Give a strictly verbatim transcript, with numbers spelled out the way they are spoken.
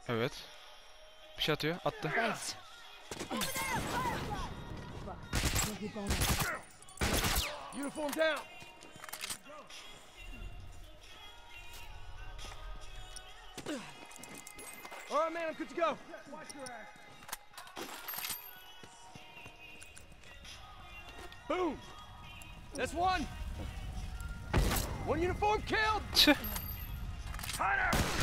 Evet. Bir şey atıyor. Attı. Thanks. Uniform down. All right, man, I'm good to go. Watch your ass. Boom. That's one. One uniform killed. Tüh. Hunter.